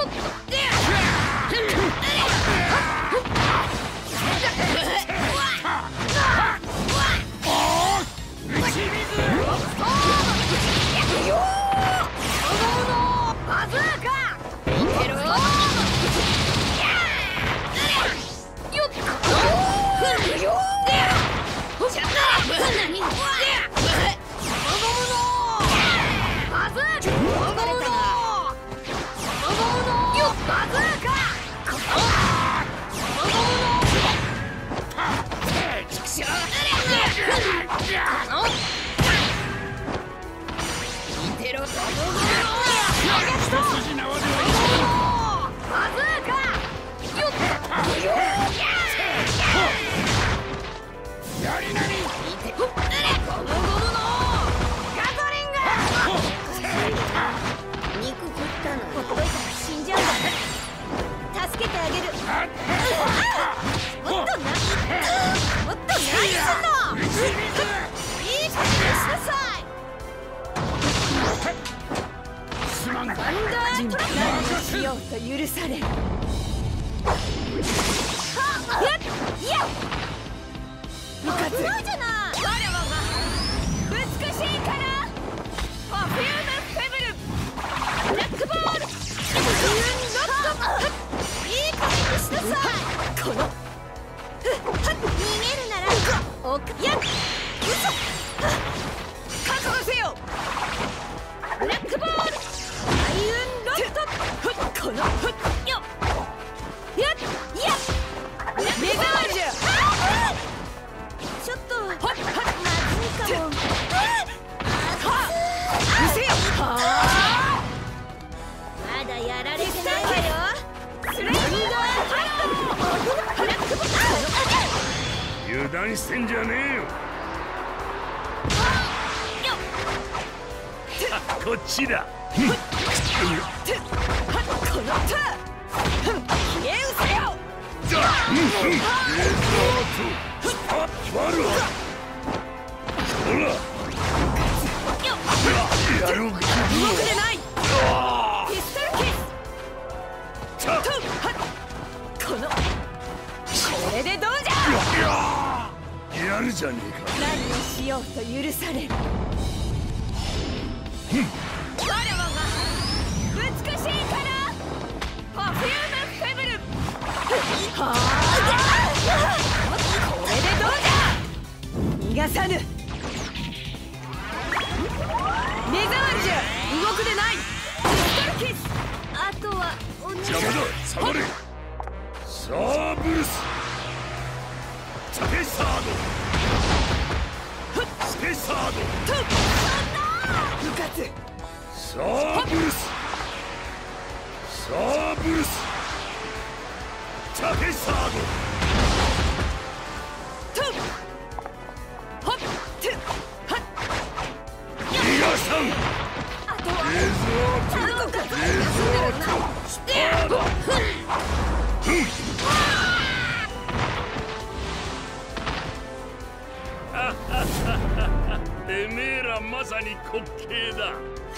てめえらまさに滑稽だ。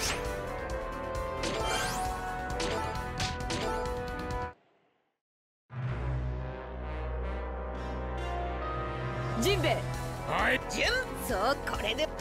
ジンベエ。 はい。 そう、これで。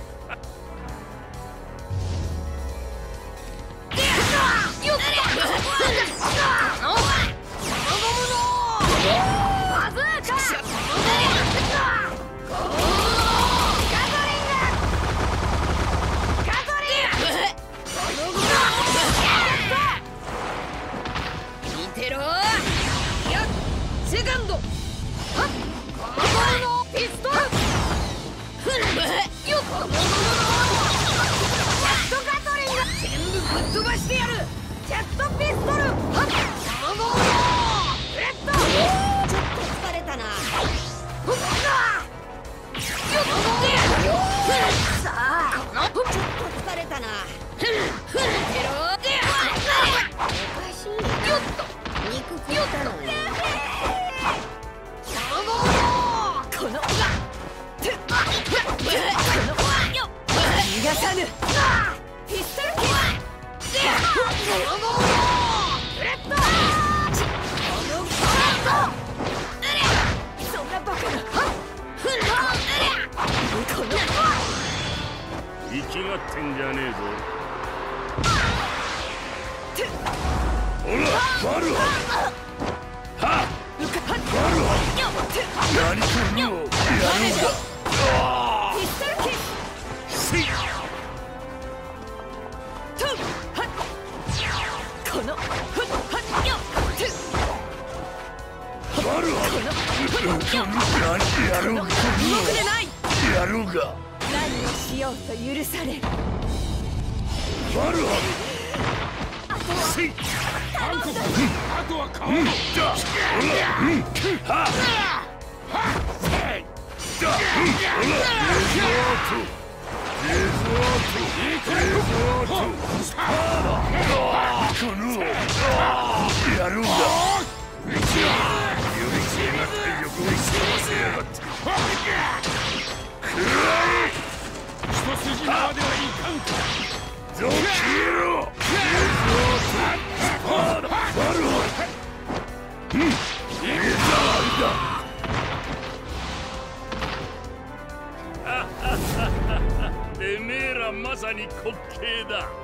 セカンド。ピストル。よっ。ジェットガトリング。全部ぶっ飛ばしてやる。ジェットピストル。ちょっと疲れたな。さあ、ちょっと疲れたな。おかしいな。肉食ったのに。 がってんじゃねえぞ。ほらバルハはっバルハ何するのやろうか。 ピストルキックせいトゥハッこのフッハッヨットゥバルハやろうか。 動くでないやろうか。 何をしようと許される。 バルハせいあとは顔はやるんだ。 一筋縄ではいかんか。 ゾキろてめえらまさに滑稽だ。